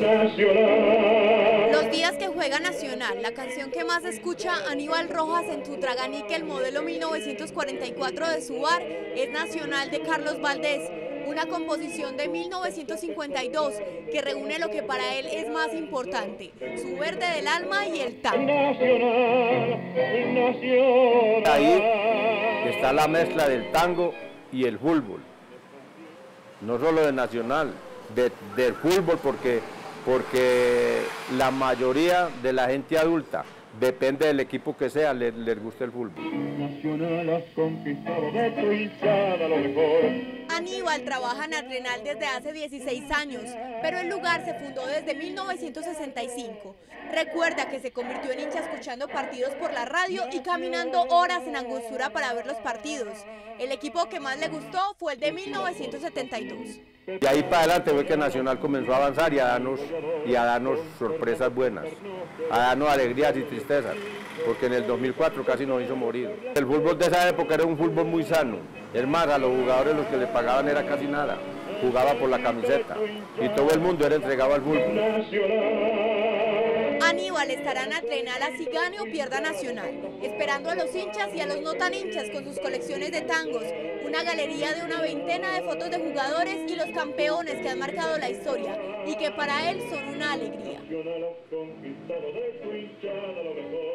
Los días que juega Nacional, la canción que más escucha Aníbal Rojas en Tutraganí, el modelo 1944 de su bar, es Nacional de Carlos Valdés, una composición de 1952 que reúne lo que para él es más importante, su verde del alma y el tango. Ahí está la mezcla del tango y el fútbol, no solo de Nacional, del fútbol, porque la mayoría de la gente adulta, depende del equipo que sea, les gusta el fútbol. Nacional has conquistado de tu hinchada lo mejor. Aníbal trabaja en Adrenal desde hace 16 años, pero el lugar se fundó desde 1965. Recuerda que se convirtió en hincha escuchando partidos por la radio y caminando horas en Angostura para ver los partidos. El equipo que más le gustó fue el de 1972. Y ahí para adelante fue que Nacional comenzó a avanzar y a darnos sorpresas buenas, a darnos alegrías y tristezas, porque en el 2004 casi nos hizo morir. El fútbol de esa época era un fútbol muy sano, es más, a los jugadores los que le pagaban era casi nada, jugaba por la camiseta y todo el mundo era entregado al fútbol. Aníbal estará en Adrenal así gane o pierda Nacional, esperando a los hinchas y a los no tan hinchas con sus colecciones de tangos, una galería de una veintena de fotos de jugadores y los campeones que han marcado la historia y que para él son una alegría.